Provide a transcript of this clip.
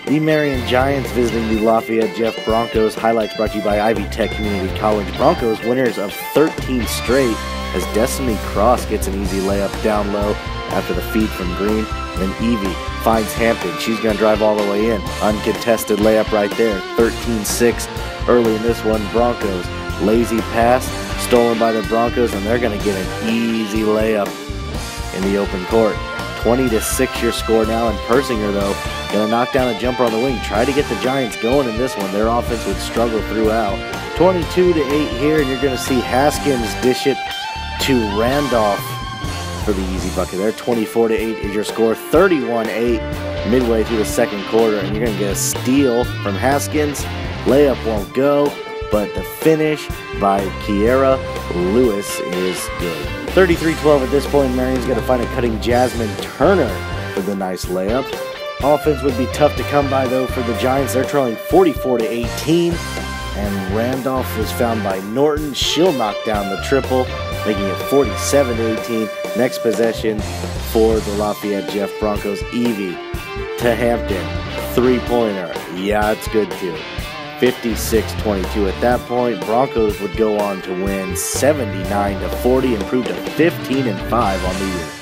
The Marion Giants visiting the Lafayette Jeff Bronchos. Highlights brought to you by Ivy Tech Community College. Broncos winners of 13 straight as Destiny Cross gets an easy layup down low after the feed from Green. Then Evie finds Hampton. She's going to drive all the way in. Uncontested layup right there. 13-6 early in this one. Broncos. Lazy pass stolen by the Broncos, and they're going to get an easy layup in the open court. 20-6 your score now, and Persinger, though, going to knock down a jumper on the wing. Try to get the Giants going in this one. Their offense would struggle throughout. 22-8 here, and you're going to see Haskins dish it to Randolph for the easy bucket there. 24-8 is your score. 31-8 midway through the second quarter, and you're going to get a steal from Haskins. Layup won't go, but the finish by Kiera Lewis is good. 33-12 at this point. Marion's going to find a cutting Jasmine Turner for the nice layup. Offense would be tough to come by, though, for the Giants. They're trailing 44-18, and Randolph was found by Norton. She'll knock down the triple, making it 47-18. Next possession for the Lafayette Jeff Bronchos. Evie to Hampton. Three-pointer. Yeah, it's good, too. 56-22 at that point. Broncos would go on to win 79-40, improved to 15-5 on the year.